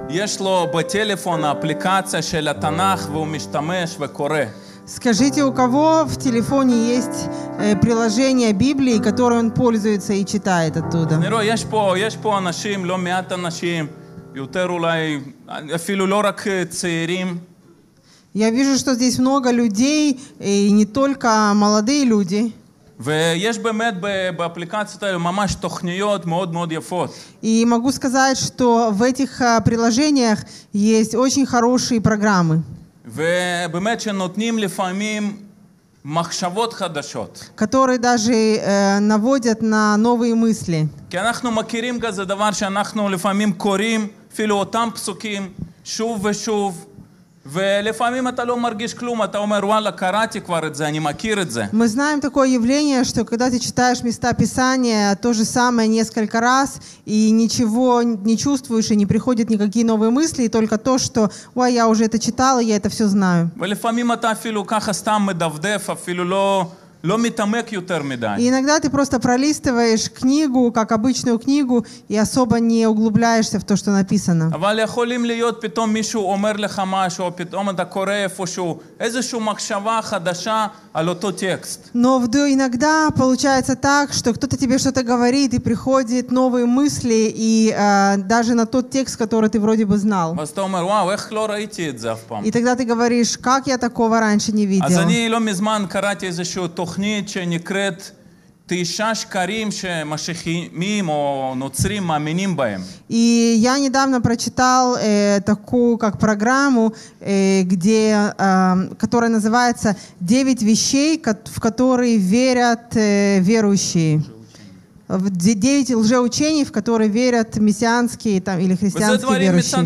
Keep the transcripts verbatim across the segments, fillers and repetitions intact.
יש לו בטלפון האפליקציה של התנ"ך והוא משתמש וקורא. Скажите, у кого в телефоне есть э, приложение Библии, которое он пользуется и читает оттуда? אני רואה, יש פה, יש פה אנשים, לא מעט אנשים, יותר אולי, אפילו לא רק צעירים. Я вижу, что здесь много людей, и не только молодые люди. ויש באמת באפליקציות האלה ממש תוכניות מאוד מאוד יפות. И могу сказать, что в этих uh, приложениях есть очень хорошие программы. ובאמת שנותנים לפעמים מחשבות חדשות. Которые даже uh, наводят на новые мысли. כי אנחנו מכירים כזה דבר שאנחנו לפעמים קוראים אפילו אותם פסוקים שוב ושוב. ולפעמים אתה לא מרגיש כלום, אתה אומר, וואלה, קראתי כבר את זה, אני מכיר את זה. Мы знаем такое явление, что когда ты читаешь места Писания то же самое несколько раз, и ничего не чувствуешь, и не приходят никакие новые мысли, и только то, что, ой, я уже это читала, я это все знаю. ולפעמים אתה אפילו ככה סתם מדפדף, אפילו לא... לא מתעמק יותר מדי. И иногда ты просто пролистываешь книгу, как обычную книгу, и особо не углубляешься в то, что написано. אבל יכולים להיות פתאום מישהו אומר לך משהו, או פתאום אתה קורא איפשהו, איזושהי מחשבה חדשה על אותו טקסט. Но иногда получается так, что кто-то тебе что-то говорит, и приходят новые мысли, и э, даже на тот текст, который ты вроде бы знал. ואז אתה אומר, וואו, איך לא ראיתי את זה אף פעם? И тогда ты говоришь, как я такого раньше не видел. אז אני לא מזמן קראתי איזשהו תוכנית שנקראת תשעה שקרים שמשיחיים או נוצרים מאמינים בהם. И я недавно прочитал э, такую как программу, э, где, э, которая называется «Девять вещей, в которые верят э, верующие». Девять лжеучений, в которые верят мессианские там, или христианские верующие.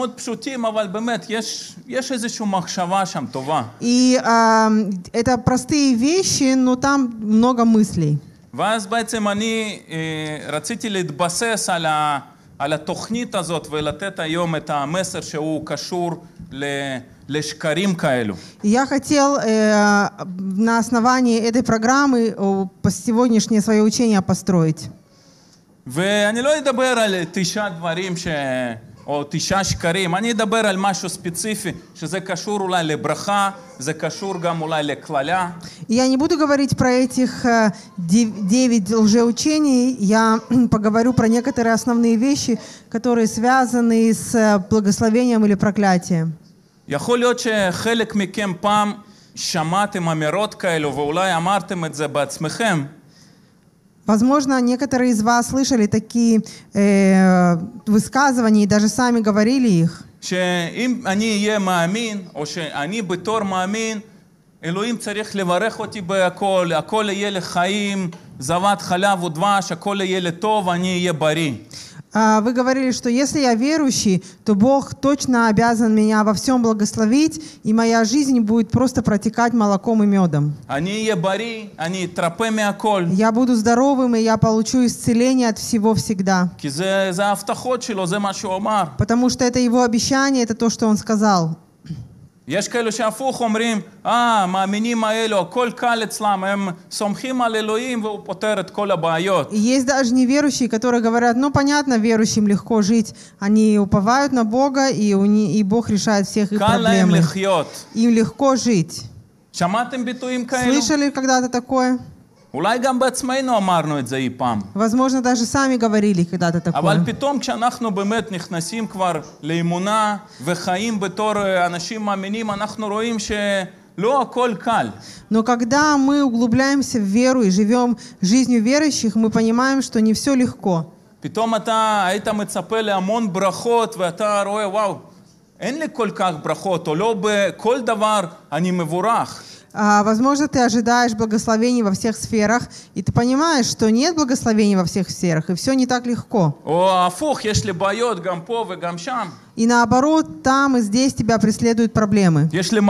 И э, это простые вещи, но там много мыслей. ואז בעצם אני רציתי להתבסס על ה על התוכנית הזאת ולתת היום את המסר שהוא קשור לשקרים כאלו. Я хотел э, на основании этой программы сегодняшнее свое учение построить. ואני לא אדבר על תשעה דברים ש או תשעה שקרים, אני אדבר על משהו ספציפי, שזה קשור אולי לברכה, זה קשור גם אולי לקללה. Я не буду говорить про этих девять лжеучений, я поговорю про некоторые основные вещи, которые связаны с благословением или проклятием. יכול להיות שחלק מכם פעם שמעתם אמירות כאלו, ואולי אמרתם את זה בעצמכם. Возможно, некоторые из вас слышали такие э, высказывания и даже сами говорили их. שאם אני אהיה מאמין, או שאני בתור מאמין, אלוהים צריך לברך אותי בהכל, הכל יהיה לחיים, זבת חלב ודבש, הכל יהיה לטוב, אני אהיה בריא. Вы говорили, что если я верующий, то Бог точно обязан меня во всем благословить, и моя жизнь будет просто протекать молоком и медом. Я буду здоровым, и я получу исцеление от всего всегда. Потому что это его обещание, это то, что он сказал. יש כאלו שהפוך אומרים, אה, מאמינים האלו, הכל קל אצלם, הם סומכים על אלוהים והוא פותר את כל הבעיות. Есть даже неверующие, которые говорят, ну понятно, верующим легко жить, они уповают на Бога, и, и Бог решает всех их проблемы. Им легко жить. שמעתם ביטויים כאלו? Слышали когда-то такое? אולי גם בעצמנו אמרנו את זה אי פעם. Возможно, даже сами говорили когда-то такое. אבל פתאום כשאנחנו באמת נכנסים כבר לאמונה וחיים בתור אנשים מאמינים, אנחנו רואים שלא הכל קל. Но когда мы углубляемся в веру и живем жизнью верующих, мы понимаем, что не все легко. פתאום אתה היית מצפה להמון ברכות ואתה רואה, וואו, אין לי כל כך ברכות, או לא בכל דבר אני מבורך. А, возможно, ты ожидаешь благословений во всех сферах, и ты понимаешь, что нет благословений во всех сферах, и все не так легко. И наоборот, там и здесь тебя преследуют проблемы. И есть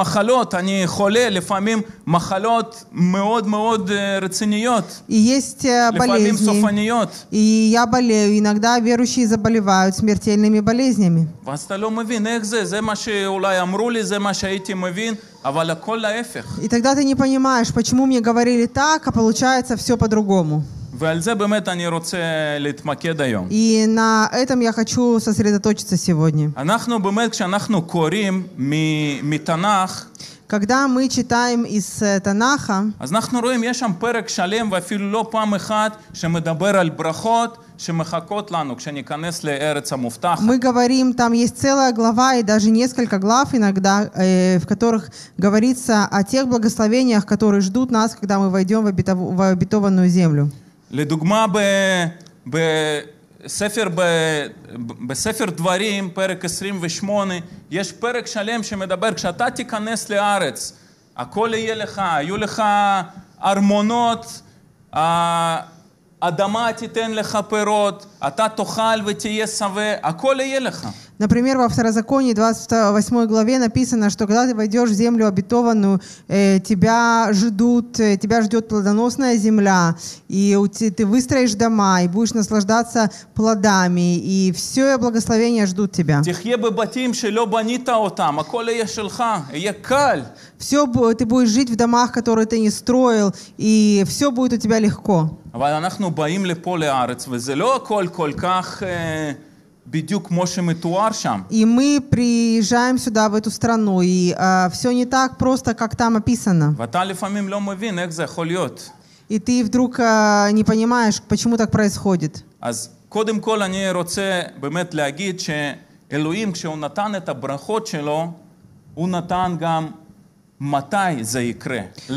болезни. И я болею. Иногда верующие заболевают смертельными болезнями. И тогда ты не понимаешь, почему мне говорили так, а получается все по-другому. ועל זה באמת אני רוצה להתמקד היום. И на этом я хочу сосредоточиться сегодня. אנחנו באמת, כשאנחנו קוראים מתנ"ך, Когда мы читаем из Танаха, אז אנחנו רואים, יש שם פרק שלם ואפילו לא פעם אחת שמדבר על ברכות שמחכות לנו כשניכנס לארץ המובטחת. мы говорим, там есть целая глава и даже несколько глав иногда, э, в которых говорится о тех благословениях, которые ждут нас, когда мы войдем в, обетов... в обетованную землю. לדוגמה, ב... בספר, ב... בספר דברים, פרק עשרים ושמונה, יש פרק שלם שמדבר, כשאתה תיכנס לארץ, הכל יהיה לך, היו לך ארמונות, האדמה תיתן לך פירות, אתה תאכל ותהיה שבע, הכל יהיה לך. Например, во Второзаконии двадцать восьмой главе написано, что когда ты войдешь в землю обетованную, э, тебя ждут, э, тебя ждет плодоносная земля, и у te, ты выстроишь дома, и будешь наслаждаться плодами, и все благословения ждут тебя. תחיה בבתים שלא בנית אותם, הכל יהיה שלך, יהיה קל. Все, ты будешь жить в домах, которые ты не строил, и все будет у тебя легко. אבל אנחנו באים לפה לארץ, וזה לא הכל כל כך... בדיוק כמו שמתואר שם. И мы приезжаем сюда, в эту страну, и uh, все не так просто, как там описано. ואתה לפעמים לא מבין איך זה יכול להיות. И ты вдруг uh, не понимаешь, почему так происходит. אז קודם כל אני רוצה באמת להגיד שאלוהים, כשהוא נתן את הברכות שלו, הוא נתן גם מתי זה יקרה.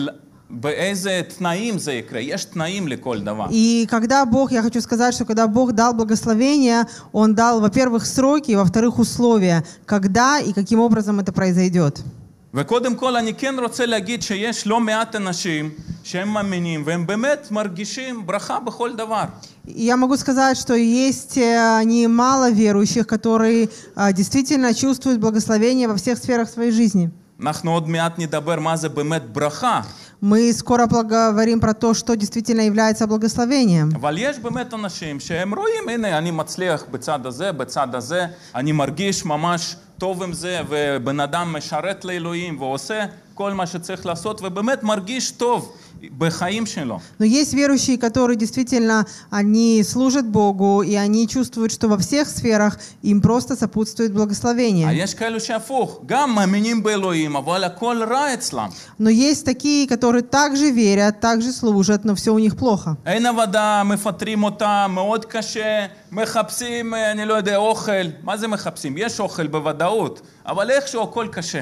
באיזה תנאים זה יקרה? יש תנאים לכל דבר. И когда Бог, я хочу сказать, что когда Бог дал благословение, Он дал, во-первых, сроки, во-вторых, условия, когда и каким образом это произойдет. וקודם כל אני כן רוצה להגיד שיש לא מעט אנשים שהם מאמינים והם באמת מרגישים ברכה בכל דבר. Я могу сказать, что есть немало верующих, которые действительно чувствуют благословение во всех сферах своей жизни. אנחנו עוד מעט נדבר מה זה באמת ברכה. Мы скоро поговорим про то, что действительно является благословением. אבל יש באמת אנשים שהם רואים, הנה, אני מצליח בצד הזה, בצד הזה, אני מרגיש ממש טוב עם זה, ובן אדם משרת לאלוהים ועושה כל מה שצריך לעשות, ובאמת מרגיש טוב בחיים שלו. Но есть верующие, которые действительно, они служат Богу, и они чувствуют, что во всех сферах им просто сопутствует благословение. יש כאלו שהפוך, גם מאמינים באלוהים, אבל הכל רע אצלם. Но есть такие, которые также верят, также служат, но все у них плохо. אין עבודה, מפטרים אותם, מאוד קשה, מחפשים, אני לא יודע, אוכל. מה זה מחפשים? יש אוכל בוודאות, אבל איכשהו הכל קשה.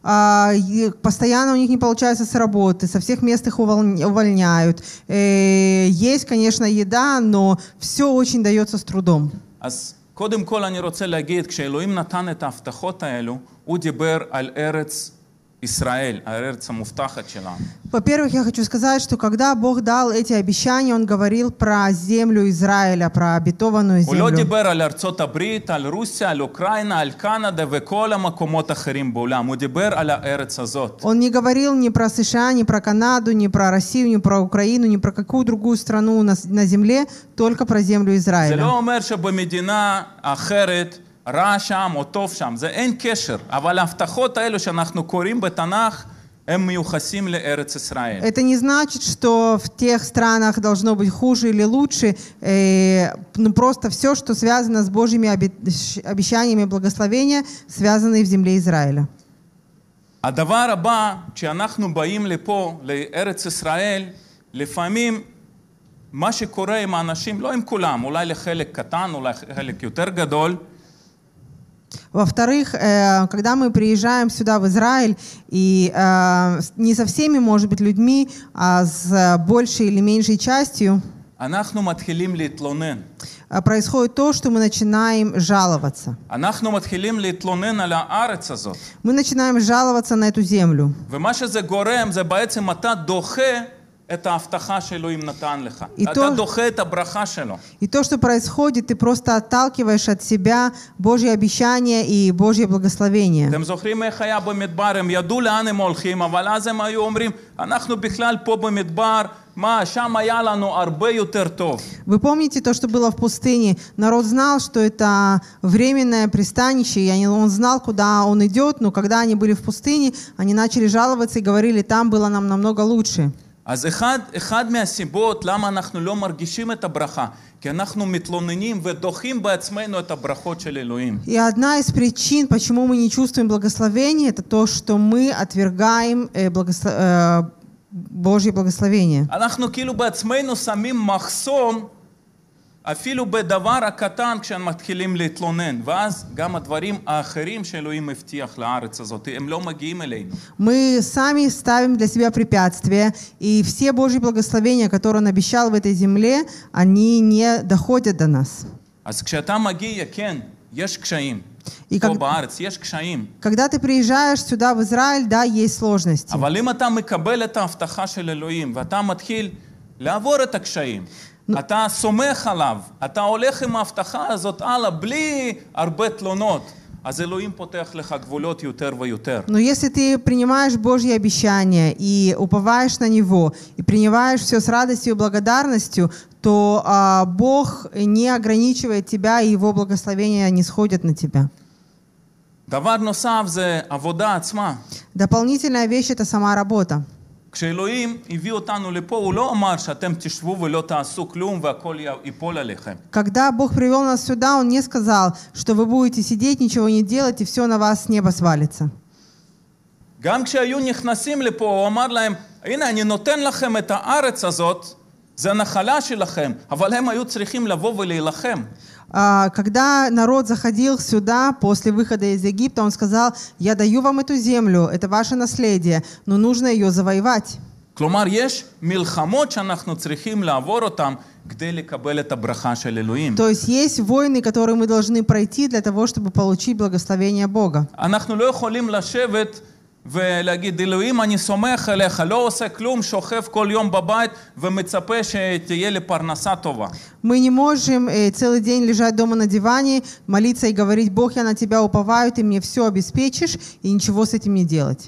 Постоянно у них не получается с работы, со всех мест их увольняют. Есть, конечно, еда, но все очень дается с трудом. אז קודם כל אני רוצה להגיד, כשאלוהים נתן את ההבטחות האלו, הוא דיבר על ארץ ישראל, הארץ המובטחת שלנו. Во-первых, я хочу сказать, что когда Бог дал эти обещания, Он говорил про землю Израиля, про обетованную הוא לא землю. דיבר על ארצות הברית, על רוסיה, על אוקראינה, על קנדה וכל המקומות האחרים בעולם. הוא דיבר על הארץ הזאת. Он не говорил ни про США, ни про Канаду, ни про Россию, ни про Украину, ни про какую другую страну на, на земле, только про землю זה Израиля. לא אומר שבמדינה אחרת רע שם או טוב שם, זה אין קשר. אבל ההבטחות האלו שאנחנו קוראים בתנ"ך, הם מיוחסים לארץ ישראל. Это не значит, что в тех странах должно быть хуже или лучше. Э, ну просто все, что связано с Божьими обещаниями благословения, связано и в земле Израиля. הדבר הבא, כשאנחנו באים לפה, לארץ ישראל, לפעמים מה שקורה עם האנשים, לא עם כולם, אולי לחלק קטן, אולי חלק יותר גדול, Во-вторых, э, когда мы приезжаем сюда, в Израиль, и э, не со всеми, может быть, людьми, а с большей или меньшей частью, אנחנו מתחילים להתלונן. происходит то, что мы начинаем жаловаться. אנחנו מתחילים להתלונן על הארץ הזאת. Мы начинаем жаловаться на эту землю. ומה שזה גורם, זה בעצם אתה דוחה את ההבטחה שאלוהים נתן לך. אתה то- דוחה את הברכה שלו. И то, что происходит, ты просто отталкиваешь от себя Божьи обещания и Божье благословение. אתם זוכרים איך היה במדבר? הם ידעו לאן הם הולכים, אבל אז הם היו אומרים, אנחנו בכלל פה במדבר, מה, שם היה לנו הרבה יותר טוב. Вы помните то, что было в пустыне? Народ знал, что это временное пристанище, и они- он знал, куда он идет, но когда они были в пустыне, они начали жаловаться и говорили, там было нам намного лучше. אז אחד, אחד מהסיבות למה אנחנו לא מרגישים את הברכה, כי אנחנו מתלוננים ודוחים בעצמנו את הברכות של אלוהים. И одна из причин, почему мы не чувствуем благословения, это то, что мы отвергаем э, благосло... э, Божье благословение. אנחנו כאילו בעצמנו שמים מחסום, אפילו בדבר הקטן כשהם מתחילים להתלונן, ואז גם הדברים האחרים שאלוהים הבטיח לארץ הזאת, הם לא מגיעים אלינו. Мы сами ставим для себя препятствия, и все Божьи благословения, которые Он обещал в этой земле, они не доходят до нас. אז כשאתה מגיע, כן, יש קשיים. פה בארץ, יש קשיים. Когда ты приезжаешь сюда, в Израиль, да, есть сложности. אבל אם אתה מקבל את ההבטחה של אלוהים, ואתה מתחיל לעבור את הקשיים, אתה סומך עליו, אתה הולך עם ההבטחה הזאת הלאה, בלי הרבה תלונות, אז אלוהים פותח לך גבולות יותר ויותר. Но если ты принимаешь Божьи обещания и уповаешь на Него, и принимаешь все с радостью и благодарностью, то а, Бог не ограничивает тебя, и Его благословения не сходят на тебя. דבר נוסף זה עבודה עצמה. Дополнительная вещь — это сама работа. כשאלוהים הביא אותנו לפה, הוא לא אמר שאתם תשבו ולא תעשו כלום והכל ייפול עליכם. Когда Бог привел нас сюда, Он не сказал, что вы будете сидеть, ничего не делать, и все на вас с неба свалится. גם כשהיו נכנסים לפה, הוא אמר להם, הנה, אני נותן לכם את הארץ הזאת, זה הנחלה שלכם, אבל הם היו צריכים לבוא ולהילחם. Когда народ заходил сюда после выхода из Египта, он сказал: «Я даю вам эту землю, это ваше наследие, но нужно ее завоевать». כלומר, יש מלחמות שאנחנו צריכים לעבור אותם כדי לקבל את הברכה של אלוהים. То есть есть войны, которые мы должны пройти для того, чтобы получить благословение Бога. אנחנו לא יכולים לשבת ולהגיד, אלוהים, אני סומך עליך, לא עושה כלום, שוכב כל יום בבית ומצפה שתהיה לי פרנסה טובה. Мы не можем э, целый день лежать дома на диване, молиться и говорить: «Бог, я на Тебя уповаю, Ты мне все обеспечишь», и ничего с этим не делать.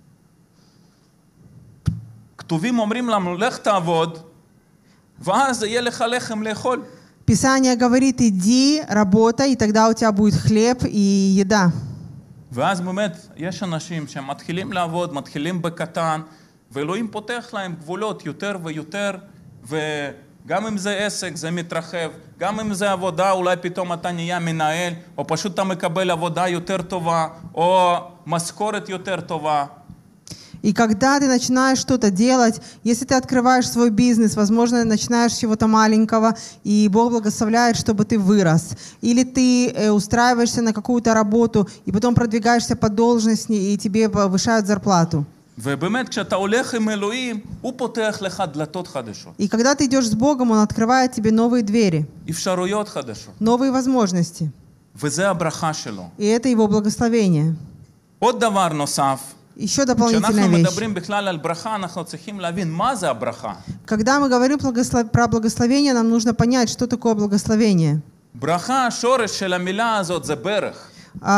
כתובים אומרים לנו, לך תעבוד, ואז יהיה לך לחם לאכול. Писание говорит: «Иди, работай, и тогда у тебя будет хлеб и еда». ואז באמת יש אנשים שמתחילים לעבוד, מתחילים בקטן, ואלוהים פותח להם גבולות יותר ויותר, וגם אם זה עסק זה מתרחב, גם אם זה עבודה, אולי פתאום אתה נהיה מנהל, או פשוט אתה מקבל עבודה יותר טובה, או משכורת יותר טובה. И когда ты начинаешь что-то делать, если ты открываешь свой бизнес, возможно, начинаешь с чего-то маленького, и Бог благословляет, чтобы ты вырос. Или ты э, устраиваешься на какую-то работу, и потом продвигаешься по должности, и тебе повышают зарплату. ובאמת, כשאתה הולך עם אלוהים, הוא פותח לך דלתות חדשות. И когда ты идешь с Богом, Он открывает тебе новые двери, אפשרויות חדשות. новые возможности. וזה הברכה שלו. И это Его благословение. עוד דבר נוסף, Еще дополнительная כשאנחנו вещь. מדברים בכלל על ברכה, אנחנו צריכים להבין מה זה הברכה. Когда мы говорим про благословение, нам нужно понять, что такое благословение. ברכה, השורש של המילה הזאת זה ברך.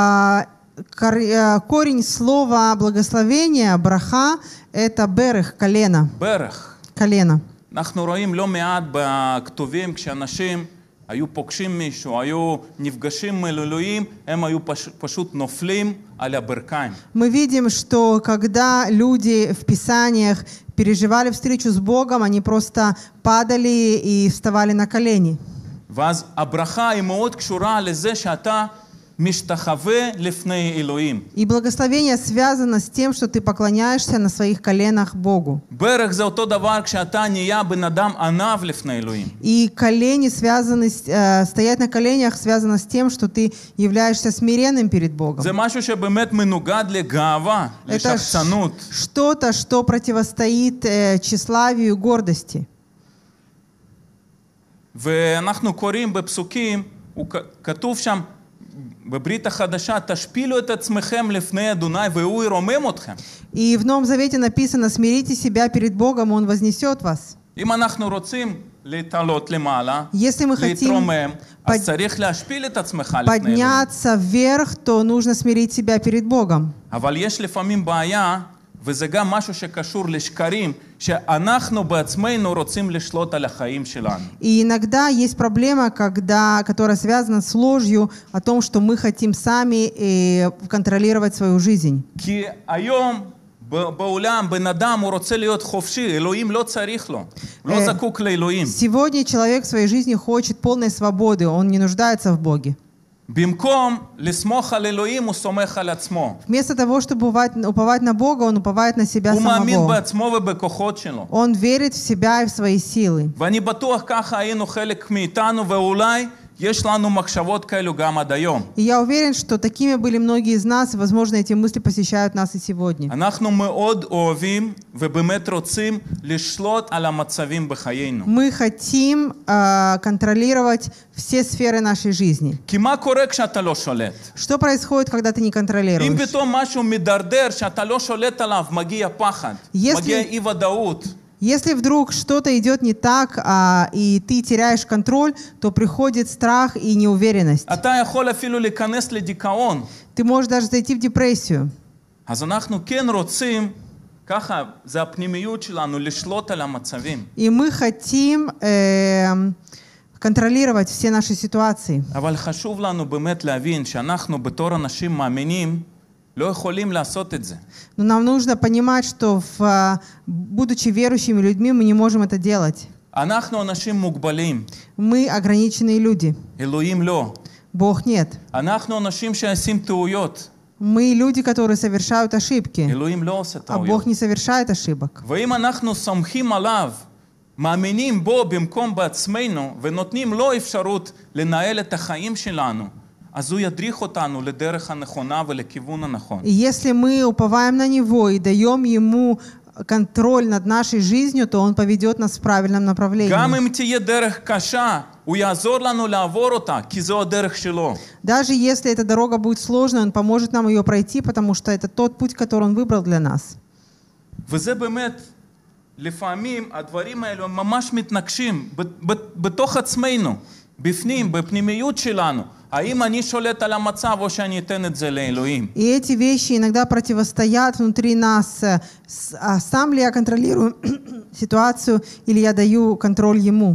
Корень слова благословения, браха, это берех, колено. ברך. Колено. אנחנו רואים לא מעט בכתובים, כשאנשים היו פוגשים מישהו, היו נפגשים עם אלוהים, הם היו פש, פשוט נופלים על הברכיים. Мы видим, что когда люди в Писаниях переживали встречу с Богом, они просто падали и вставали на колени. ואז הברכה היא מאוד קשורה לזה שאתה משתחווה לפני אלוהים. И благословение связано с тем, что ты поклоняешься на своих коленах Богу. ברך זה אותו דבר כשאתה נהיה בן אדם ענב לפני אלוהים. И колени связаны, э, стоять на коленях связано с тем, что ты являешься смиренным перед Богом. זה משהו שבאמת מנוגד לגאווה, Это לשחצנות. что-то, что противостоит э, тщеславию и гордости. ואנחנו קוראים בפסוקים, כתוב שם, בברית החדשה, תשפילו את עצמכם לפני אדוני והוא ירומם אתכם. И в Новом Завете написано: «Смирите себя перед Богом, Он вознесет вас». אם אנחנו רוצים להתעלות למעלה, Если мы хотим להתרומם, אז под... צריך להשפיל את עצמך לפני אלוהים. подняться вверх, то нужно смирить себя перед Богом. אבל יש לפעמים בעיה, וזה גם משהו שקשור לשקרים, שאנחנו בעצמנו רוצים לשלוט על החיים שלנו. И иногда есть проблема, когда, которая связана с ложью о том, что мы хотим сами э, контролировать свою жизнь. כי היום בעולם, בן אדם, הוא רוצה להיות חופשי, אלוהים לא צריך לו, הוא לא זקוק לאלוהים. Сегодня человек в своей жизни хочет полной свободы, он не нуждается в Боге. במקום לסמוך על אלוהים, הוא סומך על עצמו. Вместо того, чтобы уповать на Бога, он уповает на себя הוא מאמין самого. בעצמו ובכוחות שלו. Он верит в себя и в свои силы. ואני בטוח ככה היינו חלק מאיתנו, ואולי יש לנו מחשבות כאלו גם עד היום. И я уверен, что такими были многие из нас, и, возможно, эти мысли посещают нас и сегодня. אנחנו מאוד אוהבים ובאמת רוצים לשלוט על המצבים בחיינו. Мы хотим э, контролировать все сферы нашей жизни. כי מה קורה כשאתה לא שולט? Что происходит, когда ты не אם контролируешь? פתאום משהו מדרדר שאתה לא שולט עליו, מגיע פחד, Если- מגיע אי ודאות. Если вдруг что-то идет не так, а, и ты теряешь контроль, то приходит страх и неуверенность. אתה יכול אפילו להיכנס לדיכאון. Ты можешь даже зайти в депрессию. אז אנחנו כן רוצים, ככה, זה הפנימיות שלנו, לשלוט על המצבים. И мы хотим э, контролировать все наши ситуации. אבל חשוב לנו באמת להבין שאנחנו בתור אנשים מאמינים, לא יכולים לעשות את זה. Но нам нужно понимать, что в, а, будучи верующими людьми, мы не можем это делать. אנחנו אנשים מוגבלים, Мы ограниченные люди. אלוהים לא. Бог нет. אנחנו אנשים שעושים טעויות, Мы люди, которые совершают ошибки, אלוהים לא עושה а טעויות. Бог не совершает ошибок. ואם אנחנו סומכים עליו, מאמינים בו במקום בעצמנו, ונותנים לו אפשרות לנהל את החיים שלנו, אז הוא ידריך אותנו לדרך הנכונה ולכיוון הנכון. И если мы уповаем на Него и даем Ему контроль над нашей жизнью, то Он поведет нас в правильном גם направлении. אם תהיה דרך קשה, הוא יעזור לנו לעבור אותה, כי זו הדרך שלו. Даже если эта дорога будет сложной, Он поможет нам ее пройти, потому что это тот путь, который Он выбрал для нас. וזה באמת, לפעמים הדברים האלו הם ממש מתנגשים ב- ב- בתוך עצמנו, בפנים, בפנימיות שלנו. האם אני שולט על המצב או שאני אתן את זה לאלוהים? И эти вещи иногда противостоят внутри нас. Э, с- а сам ли я контролирую ситуацию или я даю контроль Ему?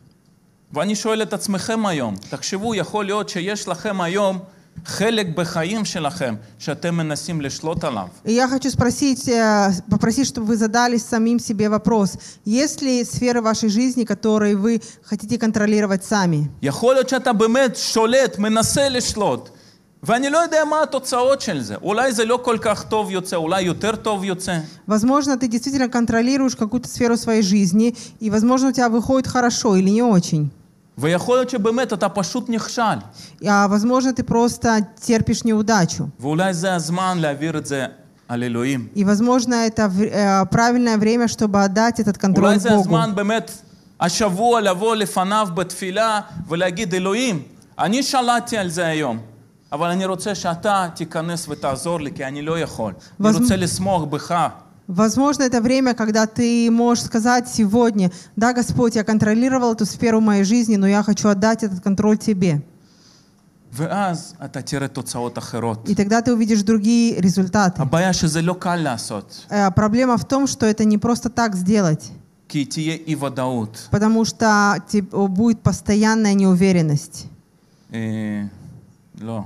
ואני שואל את עצמכם היום, תחשבו, יכול להיות שיש לכם היום חלק בחיים שלכם שאתם מנסים לשלוט עליו. И я хочу спросить, э, попросить, чтобы вы задали самим себе вопрос. Есть ли сферы вашей жизни, которые вы хотите контролировать сами? יכול להיות שאתה באמת שולט, מנסה לשלוט, ואני לא יודע מה התוצאות של זה. אולי זה לא כל כך טוב יוצא, אולי יותר טוב יוצא. Возможно, ты действительно контролируешь какую-то сферу своей жизни, и, возможно, у тебя выходит хорошо или не очень. ויכול להיות שבאמת אתה פשוט נכשל. А, возможно, ты просто терпишь неудачу. ואולי זה הזמן להעביר את זה על אלוהים. И, возможно, это в- э, правильное время, чтобы отдать этот контроль אולי זה Богу. הזמן באמת השבוע לבוא לפניו בתפילה ולהגיד, אלוהים, אני שלטתי על זה היום, אבל אני רוצה שאתה תיכנס ותעזור לי, כי אני לא יכול. אני возможно- רוצה לסמוך בך. Возможно, это время, когда ты можешь сказать сегодня: да, Господь, я контролировал эту сферу моей жизни, но я хочу отдать этот контроль Тебе. ואז אתה תראה תוצאות אחרות. И тогда ты увидишь другие результаты. הבעיה שזה לא קל לעשות, Э, Проблема в том, что это не просто так сделать, כי תהיה אי ודאות. потому что теб- будет постоянная неуверенность. אה, לא.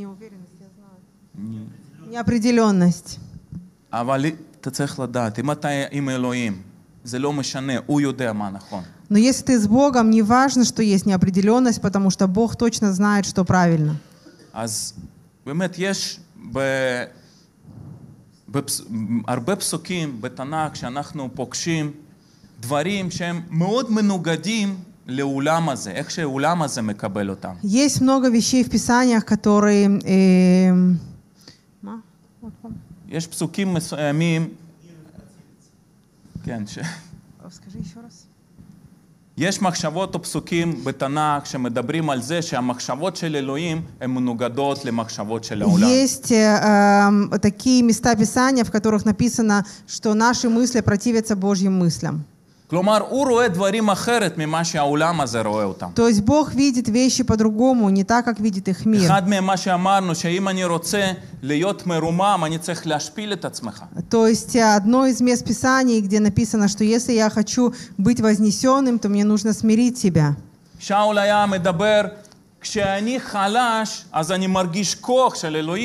Неопределенность. אבל אתה צריך לדעת, אם אתה עם אלוהים, זה לא משנה, הוא יודע מה נכון. Но если ты с Богом, не важно, что есть неопределенность, потому что Бог точно знает, что правильно. אז באמת יש ב... בפס... הרבה פסוקים בתנ"ך שאנחנו פוגשים דברים שהם מאוד מנוגדים לעולם הזה, איך שהעולם הזה מקבל אותם. Есть много вещей в Писаниях, которые... э, מה? עוד פעם. יש פסוקים מסוימים, כן, ש... Скажи еще раз. יש מחשבות או פסוקים בתנ"ך שמדברים על זה שהמחשבות של אלוהים הן מנוגדות למחשבות של העולם. Есть э, э, такие места Писания, в которых написано, что наши мысли противятся Божьим мыслям. כלומר, הוא רואה דברים אחרת ממה שהעולם הזה רואה אותם. То есть Бог видит вещи по-другому, не так, как видит их мир. אחד מהם מה שאמרנו, שאם אני רוצה להיות מרומם, אני צריך להשפיל את עצמך. То есть э, одно из мест Писаний, где написано, что если я хочу быть вознесенным, то мне нужно смирить себя. שאול היה מדבר, כשאני חלש, אז אני מרגיש כוח של אלוהים.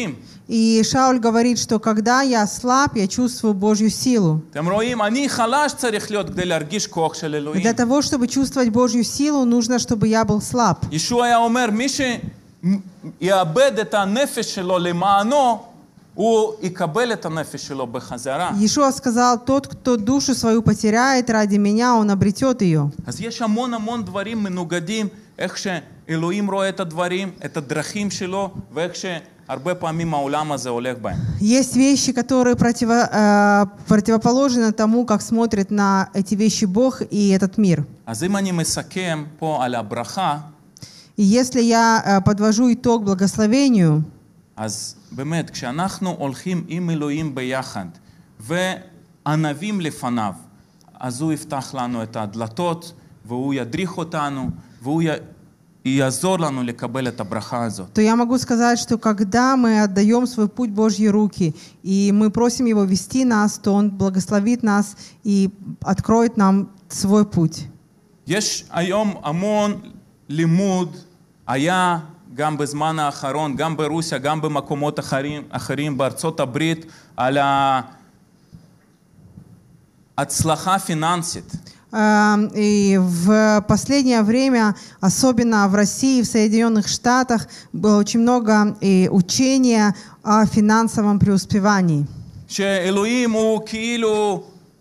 И Шауль говорит, что когда я слаб, я чувствую Божью силу. אתם רואים, אני חלש צריך להיות כדי להרגיש כוח של אלוהים. Для того, чтобы чувствовать Божью силу, нужно, чтобы я был слаб. ישוע היה אומר, מי שיאבד את הנפש שלו למענו, הוא יקבל את הנפש שלו בחזרה. Иешуа сказал, тот, кто душу свою потеряет ради меня, он обретет ее. אז יש המון המון דברים מנוגדים, איך שאלוהים רואה את הדברים, את הדרכים שלו, ואיך שהרבה פעמים העולם הזה הולך בהם. Есть вещи, которые противо, э, противоположны тому, как смотрит на эти вещи Бог и этот мир. אז אם אני מסכם פה על הברכה, И если я э, подвожу итог благословению, אז באמת, כשאנחנו הולכים עם אלוהים ביחד, וענבים לפניו, אז הוא יפתח לנו את הדלתות, והוא ידריך אותנו, והוא י... יעזור לנו לקבל את הברכה הזאת. то я могу сказать, что когда мы отдаем свой путь в Божьи руки, и мы просим Его вести нас, то Он благословит нас и откроет нам свой путь. יש היום המון לימוד, היה גם בזמן האחרון, גם ברוסיה, גם במקומות אחרים, אחרים בארצות הברית, על ההצלחה פיננסית. И в последнее время, особенно в России, в Соединенных Штатах, было очень много учения о финансовом преуспевании. שאלוהים הוא כאילו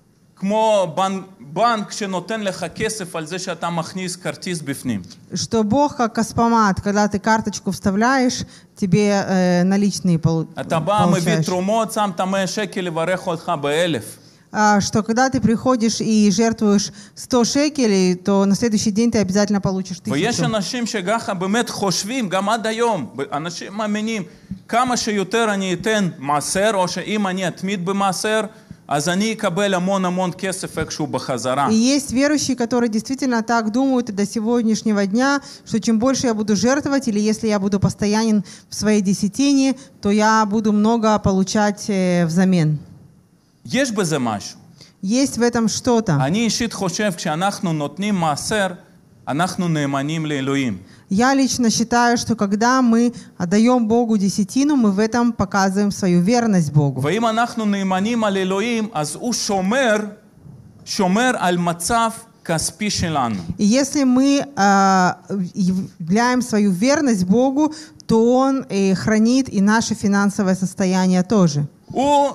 כמו בנק שנותן לך כסף על זה שאתה מכניס כרטיס בפנים. Что Бог как космомат, когда ты карточку вставляешь, тебе э, наличные пол- אתה בא, מביא получаешь. תרומות, שם את המאה שקל, לברך אותך באלף. А, что когда ты приходишь и жертвуешь сто шекелей, то на следующий день ты обязательно получишь ויש тысячу. אנשים שככה באמת חושבים, גם עד היום, אנשים מאמינים, כמה שיותר אני אתן מעשר, או שאם אני אתמיד במעשר, אז אני אקבל המון המון כסף איכשהו בחזרה. И есть верующие, которые действительно так думают и до сегодняшнего дня, что чем больше я буду жертвовать, или если я буду постоянен в своей десятине, то я буду много получать э, взамен. יש בזה משהו. Есть в этом что-то. אני אישית חושב, כשאנחנו נותנים מעשר, אנחנו נאמנים לאלוהים. Я лично считаю, что когда мы отдаем Богу десятину, мы в этом показываем свою верность Богу. ואם אנחנו נאמנים על אלוהים, אז הוא שומר, שומר על מצב כספי שלנו. И если мы э, являем свою верность Богу, то Он э, хранит и наше финансовое состояние тоже. הוא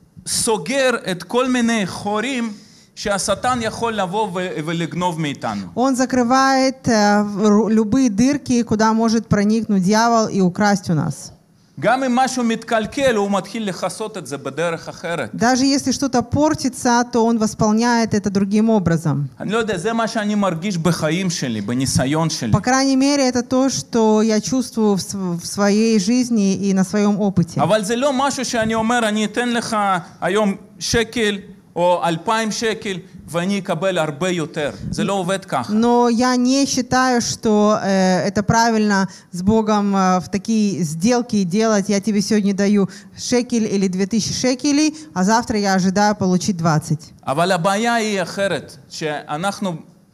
סוגר את כל מיני חורים שהשטן יכול לבוא ולגנוב מאיתנו. Он закрывает э, любые дырки, куда может проникнуть дьявол и украсть у нас. גם אם משהו מתקלקל, הוא מתחיל לכסות את זה בדרך אחרת. Даже если что-то портится, то он восполняет это другим образом. אני לא יודע, זה מה שאני מרגיש בחיים שלי, בניסיון שלי. По крайней мере, это то, что я чувствую в, в своей жизни и на своем опыте. אבל זה לא משהו שאני אומר, אני אתן לך היום שקל או אלפיים שקל, ואני אקבל הרבה יותר. זה לא עובד ככה. Но я не считаю, что э, это правильно с Богом э, в такие сделки делать. Я тебе сегодня даю шекель или две тысячи шекелей, а завтра я ожидаю получить двадцать. אבל הבעיה היא אחרת, שאנחנו,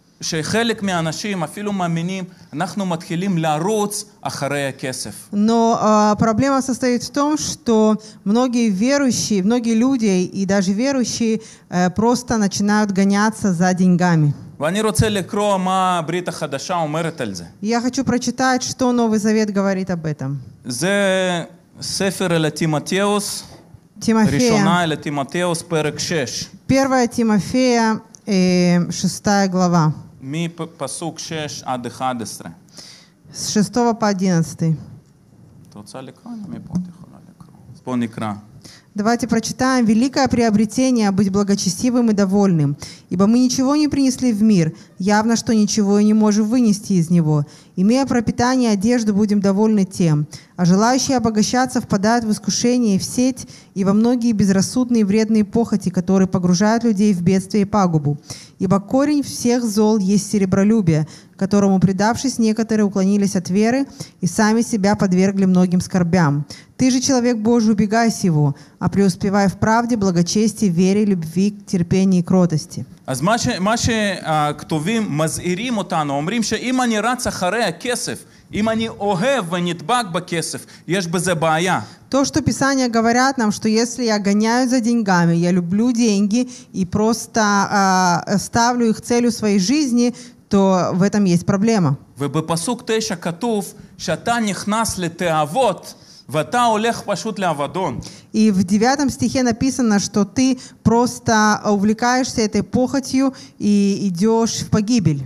שחלק מהאנשים, אפילו מאמינים, אנחנו מתחילים לרוץ אחרי הכסף. Но э, проблема состоит в том, что многие верующие, многие люди и даже верующие э, просто начинают гоняться за деньгами. ואני רוצה לקרוא מה הברית החדשה אומרת על זה. Я хочу прочитать, что Новый Завет говорит об этом. זה ספר אל תימותאוס, Тимофея, ראשונה אל תימותאוס, פרק שש. первое Тимофея, э, шестая глава, מפסוק שש עד אחד עשרה. с шестого по одиннадцатый. אתה רוצה לקרוא? מפה את יכולה לקרוא. אז בואו נקרא. Давайте прочитаем. «Великое приобретение — быть благочестивым и довольным, ибо мы ничего не принесли в мир, явно, что ничего и не можем вынести из него. Имея пропитание и одежду, будем довольны тем. А желающие обогащаться впадают в искушение и в сеть, и во многие безрассудные и вредные похоти, которые погружают людей в бедствие и пагубу. Ибо корень всех зол есть серебролюбие, которому, предавшись, некоторые уклонились от веры и сами себя подвергли многим скорбям. Ты же, человек Божий, убегай сего, а преуспевай в правде, благочестии, вере, любви, терпении и кротости». אז מה, ש, מה שהכתובים מזהירים אותנו, אומרים שאם אני רץ אחרי הכסף, אם אני אוהב ונדבק בכסף, יש בזה בעיה. То, что Писания говорят нам, что если я гоняю за деньгами, я люблю деньги и просто э, ставлю их целью своей жизни, то в этом есть проблема. ובפסוק תשע כתוב שאתה נכנס לתאוות ואתה הולך פשוט לאבדון. И в девятом стихе написано, что ты просто увлекаешься этой похотью и идешь в погибель.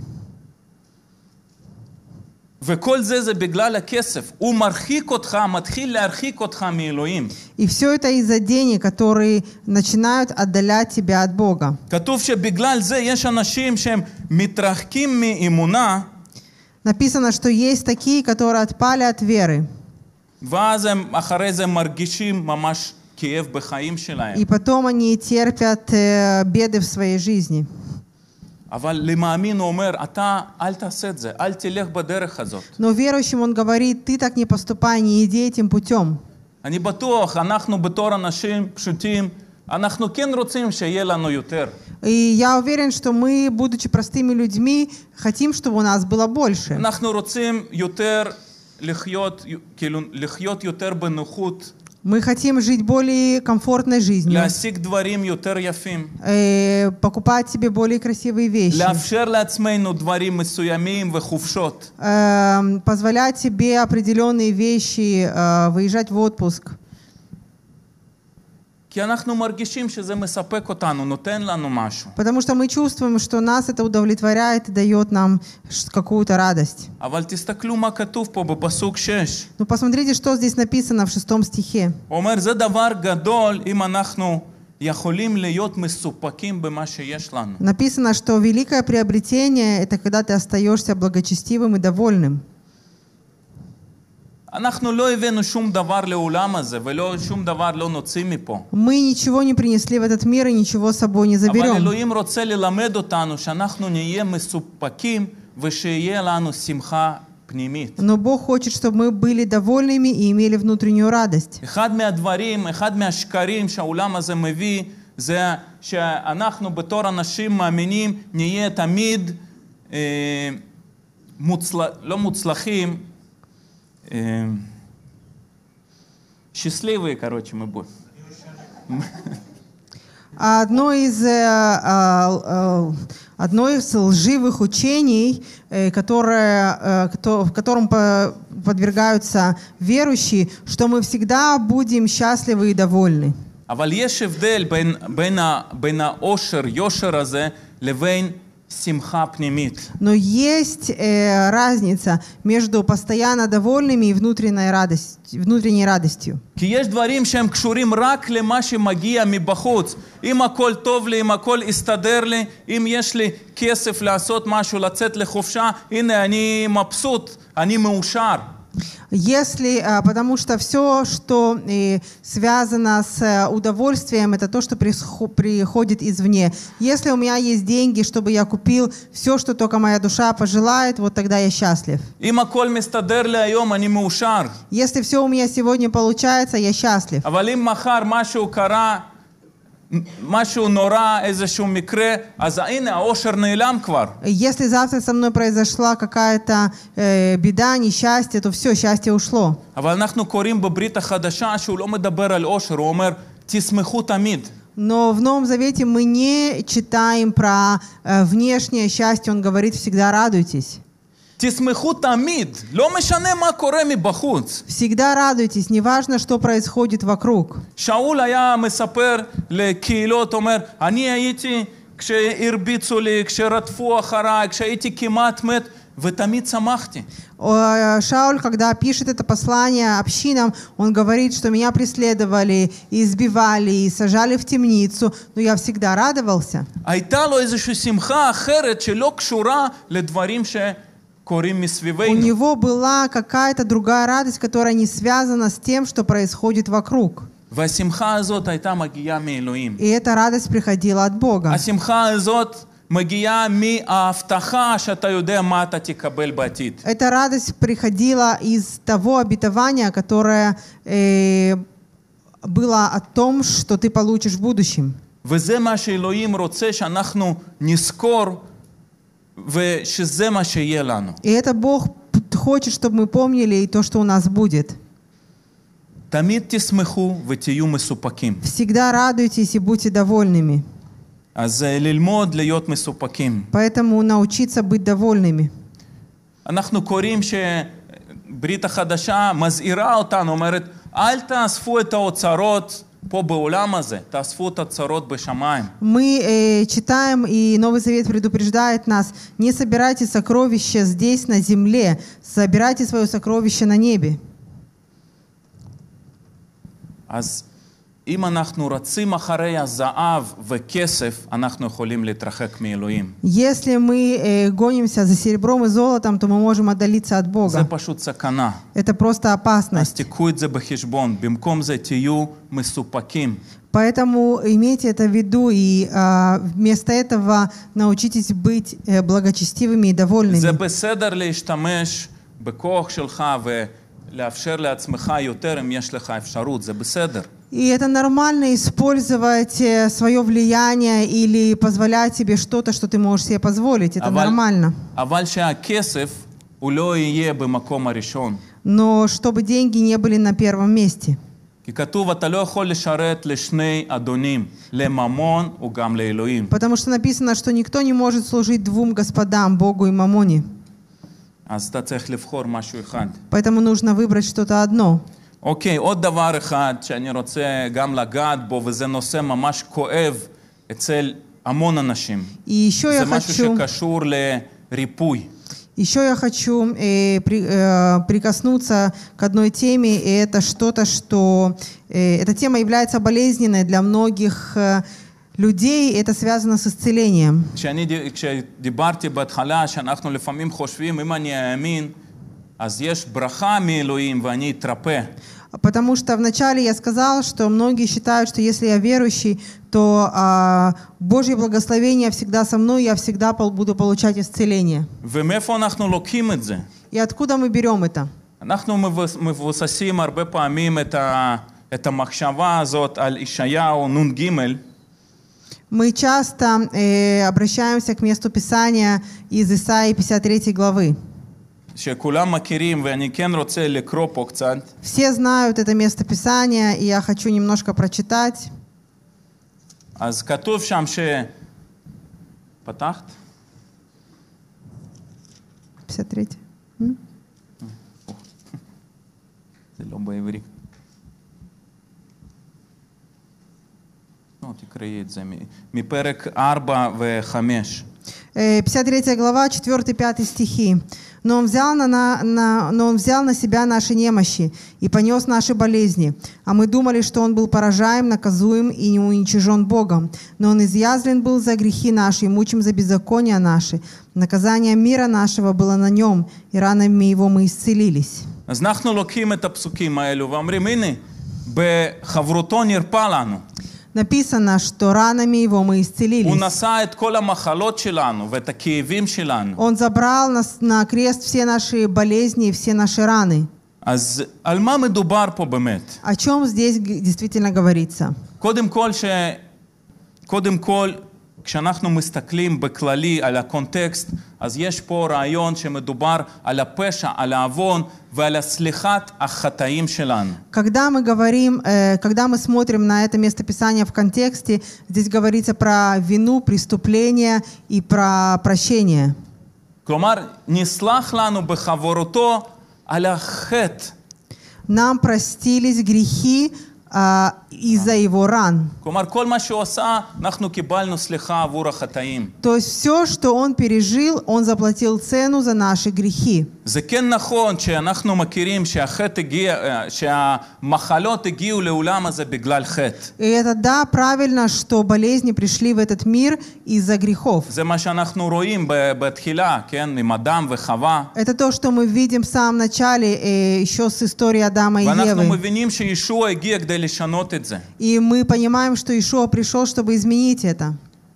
וכל זה זה בגלל הכסף. הוא מרחיק אותך, מתחיל להרחיק אותך מאלוהים. И все это из-за денег, которые начинают отдалять тебя от Бога. כתוב שבגלל זה יש אנשים שהם מתרחקים מאמונה. Написано, что есть такие, которые отпали от веры. ואז הם אחרי זה מרגישים ממש כאב בחיים שלהם. И потом они терпят э, беды в своей жизни. אבל למאמין הוא אומר, אתה אל תעשה את זה, אל תלך בדרך הזאת. Но верующим он говорит, ты так не поступай, не иди этим путем. אני בטוח, אנחנו בתור אנשים פשוטים, אנחנו כן רוצים שיהיה לנו יותר. И я уверен, что мы, будучи простыми людьми, хотим, чтобы у нас было больше. אנחנו רוצים יותר לחיות, כאילו, לחיות יותר בנוחות. Мы хотим жить более комфортной жизнью, להשיג דברים יותר יפים. э, покупать себе более красивые вещи, לאפשר לעצמנו דברים מסוימים וחופשות. э, позволять себе определенные вещи, э, выезжать в отпуск. כי אנחנו מרגישים שזה מספק אותנו, נותן לנו משהו. Потому что мы чувствуем, что нас это удовлетворяет и дает нам ш- какую-то радость. אבל תסתכלו מה כתוב פה בפסוק שש. Но посмотрите, что здесь написано в шестом стихе. הוא אומר, זה דבר גדול אם אנחנו יכולים להיות מסופקים במה שיש לנו. Написано, что великое приобретение — это когда ты остаешься благочестивым и довольным. אנחנו לא הבאנו שום דבר לעולם הזה, ולא שום דבר לא נוציא מפה. Мы ничего не принесли в этот мир и ничего с собой не אבל заберем. אלוהים רוצה ללמד אותנו שאנחנו נהיה מסופקים ושיהיה לנו שמחה פנימית. Но Бог хочет, чтобы мы были довольными и имели внутреннюю радость. אחד מהדברים, אחד מהשקרים שהעולם הזה מביא, זה שאנחנו בתור אנשים מאמינים נהיה תמיד אה, מוצל... לא מוצלחים, אה, счастливые, короче, мы будем. Одно из, э, э, одно из лживых учений, э, которое, э, кто, в котором по, подвергаются верующие, что мы всегда будем счастливы и довольны. אבל יש הבדל בין, בין, ה, בין האושר, יושר הזה, לבין שמחה פנימית. Но есть э, разница между постоянно довольными и внутренней радостью, внутренней радостью. כי יש דברים שהם קשורים רק למה שמגיע מבחוץ. אם הכל טוב לי, אם הכל יסתדר לי, אם יש לי כסף לעשות משהו, לצאת לחופשה, הנה אני מבסוט, אני מאושר. Если, потому что все, что э, связано с э, удовольствием, это то, что присхо- приходит извне. Если у меня есть деньги, чтобы я купил все, что только моя душа пожелает, вот тогда я счастлив. אם הכל מסתדר לי היום, אני מאושר. Если все у меня сегодня получается, я счастлив. אבל אם מחר משהו קרה, משהו נורא, איזשהו מקרה, אז הנה, האושר נעלם כבר. Если завтра со мной произошла какая-то э, беда, несчастье, то все, счастье ушло. אבל אנחנו קוראים בברית החדשה שהוא לא מדבר על אושר, הוא אומר, תשמחו תמיד. Но в Новом Завете мы не читаем про э, внешнее счастье, он говорит всегда радуйтесь. תשמחו תמיד, לא משנה מה קורה מבחוץ. Всегда радуйтесь, неважно, что происходит вокруг. שאול היה מספר לקהילות, אומר, אני הייתי כשהרביצו לי, כשרדפו אחריי, כשהייתי כמעט מת, ותמיד שמחתי. Шауль, когда пишет это послание общинам, он говорит, что меня преследовали, избивали и сажали в темницу, но я всегда радовался. הייתה לו איזושהי שמחה אחרת שלא קשורה לדברים ש... У него была какая-то другая радость, которая не связана с тем, что происходит вокруг. И эта радость приходила от Бога. Эта радость приходила из того обетования, которое э, было о том, что ты получишь в будущем. ושזה מה שיהיה לנו. И это Бог хочет, чтобы мы помнили и то, что у нас будет. תמיד תשמחו ותהיו מסופקים. Всегда радуйтесь и будьте довольными. אז ללמוד להיות מסופקים. Поэтому научиться быть довольными. אנחנו קוראים שברית החדשה מזהירה אותנו, אומרת, אל תאספו את האוצרות פה בעולם הזה, תאספו את האוצרות בשמיים. Мы э, читаем, и Новый Завет предупреждает нас: не собирайте сокровища здесь, на земле, собирайте свое сокровище на небе. אז אם אנחנו רצים אחרי הזהב וכסף, אנחנו יכולים להתרחק מאלוהים. Если мы э, гонимся за серебром и золотом, то мы можем отдалиться от זה Бога. פשוט סכנה. Это просто אז опасность. תיקחו את זה בחשבון. במקום זה תהיו מסופקים. Поэтому имейте это в виду, и а, вместо этого научитесь быть э, благочестивыми и זה довольными. בסדר להשתמש בכוח שלך ולאפשר לעצמך יותר אם יש לך אפשרות. זה בסדר. И это нормально использовать э, свое влияние или позволять себе что-то, что ты можешь себе позволить. Это אבל- нормально. אבל שהכסף הוא לא יהיה במקום הראשון. Но чтобы деньги не были на первом месте. כי כתוב, אתה לא יכול לשרת לשני אדונים, לממון וגם לאלוהים. Потому что написано, что никто не может служить двум господам, Богу и Мамоне. אז אתה צריך לבחור משהו אחד. Поэтому нужно выбрать что-то одно. אוקיי, עוד דבר אחד שאני רוצה גם לגעת בו, וזה נושא ממש כואב אצל המון אנשים. И еще я זה משהו хочу, שקשור לריפוי. еще я хочу э, при- э, прикоснуться к одной теме, и это что-то, что... э, эта тема является болезненной для многих э, людей, и это связано с исцелением. כשאני, כשדיברתי בהתחלה, שאנחנו לפעמים חושבים, אם אני אאמין, אז יש ברכה מאלוהים ואני אתרפא. Потому что вначале я сказал, что многие считают, что если я верующий, то а, Божье благословение всегда со мной, я всегда пол- буду получать исцеление. ומאיפה אנחנו לוקחים את זה? И откуда мы берем это? אנחנו מבוס- מבוססים הרבה פעמים את, ה, את המחשבה הזאת על ישעיהו נ"ג, Мы часто э, обращаемся к месту Писания из Исаии пятьдесят третьей главы. שכולם מכירים, ואני כן רוצה לקרוא פה קצת. Все знают это место Писания, и я хочу немножко прочитать. אז כתוב שם ש... פתחת? пятьдесят третья. М? זה לא בעברית. לא, תקראי את זה. מ- מפרק ארבע וחמש. Э, пятьдесят третья глава, четыре-пять стихи. Но он, взял на, на, на, но он взял на себя наши немощи и понес наши болезни. А мы думали, что он был поражаем, наказуем и не уничижен Богом. Но он изъязлен был за грехи наши и мучим за беззакония наши. Наказание мира нашего было на нем, и ранами его мы исцелились. אז אנחנו לוקחים את הפסוקים האלו ואומרים, הנה, בחברותו נרפא לנו. Написано, что ранами его мы הוא исцелились. נשא את כל המחלות שלנו ואת הכאבים שלנו. Он забрал нас на крест все наши болезни и все наши раны. אז על מה מדובר פה באמת? О чем здесь г- действительно говорится? קודם כל, ש... קודם כל, כשאנחנו מסתכלים בכללי על הקונטקסט, אז יש פה רעיון שמדובר על הפשע, על העוון ועל הסליחת החטאים שלנו. Когда мы говорим, э, когда мы смотрим на это место Писания в контексте, здесь говорится про вину, преступление и про прощение. כלומר, נסלח לנו בחברותו על החטא. Нам простились грехи а, из-за его ран. כלומר, כל מה שהוא עשה, אנחנו קיבלנו סליחה עבור החטאים. То есть все, что он пережил, он заплатил цену за наши грехи. זה כן נכון שאנחנו מכירים שהחטא הגיע, שהמחלות הגיעו לעולם הזה בגלל חטא. И это да, правильно, что болезни пришли в этот мир из-за грехов. זה מה שאנחנו רואים ב- בתחילה, כן? עם אדם וחווה. Это то, что мы видим в самом начале, э, еще с истории Адама и ואנחנו Евы. מבינים שישוע הגיע כדי לשנות את זה. И мы понимаем, что Иешуа пришел, чтобы изменить это.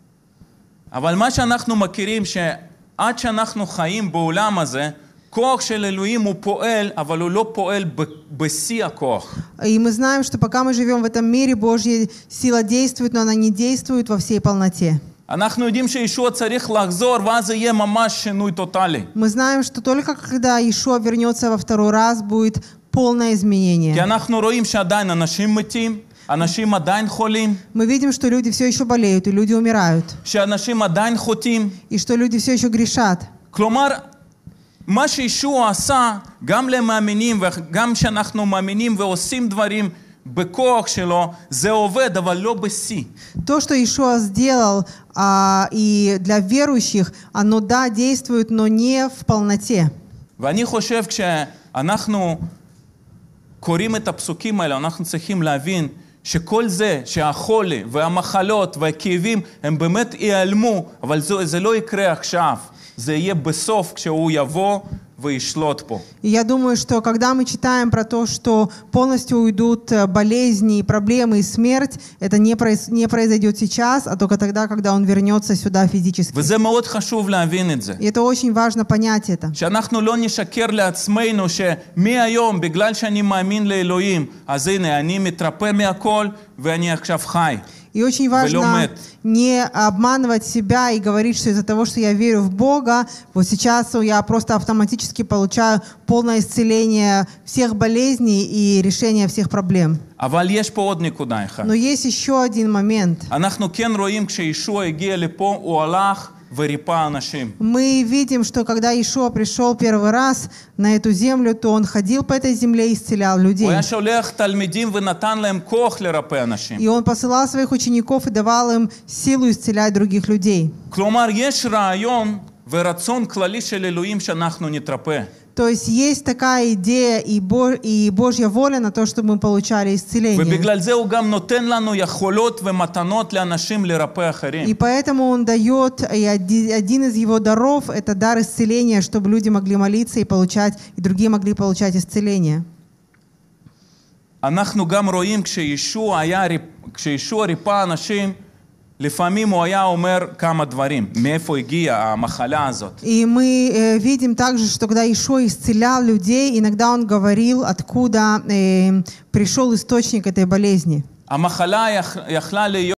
אבל מה שאנחנו מכירים, שעד שאנחנו חיים בעולם הזה, כוח של אלוהים הוא פועל, אבל הוא לא פועל ב- בשיא הכוח. И мы знаем, что пока мы живем в этом мире, Божья сила действует, но она не действует во всей полноте. אנחנו יודעים שישוע צריך לחזור, ואז יהיה ממש שינוי טוטלי. Мы знаем, что только когда Иешуа вернется во второй раз, будет полное כי изменение. אנחנו רואים שעדיין אנשים מתים, אנשים עדיין חולים, Мы видим, что люди все еще болеют, и люди умирают, שאנשים עדיין חוטאים. и что люди все еще грешат. כלומר, מה שישוע עשה, גם למאמינים, וגם שאנחנו מאמינים ועושים דברים בכוח שלו, זה עובד, אבל לא בשיא. То, что Иешуа сделал, а, и для верующих, оно, да, действует, но не в полноте. ואני חושב, כשאנחנו קוראים את הפסוקים האלה, אנחנו צריכים להבין שכל זה, שהחולי והמחלות והכאבים, הם באמת ייעלמו, אבל זה, זה לא יקרה עכשיו. זה יהיה בסוף כשהוא יבוא וישלוט פה. И я думаю, что когда мы читаем про то, что полностью уйдут болезни, проблемы и смерть, это не, произ... не произойдет сейчас, а только тогда, когда он вернется сюда физически. וזה מאוד חשוב להבין את זה. И это очень важно понять это. שאנחנו לא נשקר לעצמנו שמהיום, בגלל שאני מאמין לאלוהים, אז הנה, אני מתרפא מהכל ואני עכשיו חי. И очень важно не обманывать себя и говорить, что из-за того, что я верю в Бога, вот сейчас я просто автоматически получаю полное исцеление всех болезней и решение всех проблем. אבל יש פה עוד נקודה אחת. Но есть еще один момент. אנחנו כן רואים כשישוע הגיע לפה, הוא הלך וריפא אנשים. Мы видим, что когда Иешуа пришел первый раз на эту землю, то он ходил по этой земле и исцелял людей. הוא היה שולח תלמידים ונתן להם כוח לרפא אנשים. И он посылал своих учеников и давал им силу исцелять других людей. כלומר, יש רעיון ורצון כללי של אלוהים שאנחנו נתרפא. То есть есть такая идея и, Бо... и Божья воля на то, чтобы мы получали исцеление. ובגלל זה הוא גם נותן לנו יכולות ומתנות לאנשים לרפא אחרים. И поэтому он дает, и один из его даров — это дар исцеления, чтобы люди могли молиться и получать, и другие могли получать исцеление. אנחנו גם רואים כשישוע היה, כשישוע ריפא אנשים, לפעמים הוא היה אומר כמה דברים, מאיפה הגיעה המחלה הזאת. И мы э, видим также, что когда Иешуа исцелял людей, иногда он говорил, откуда э, пришел источник этой болезни. המחלה יכלה להיות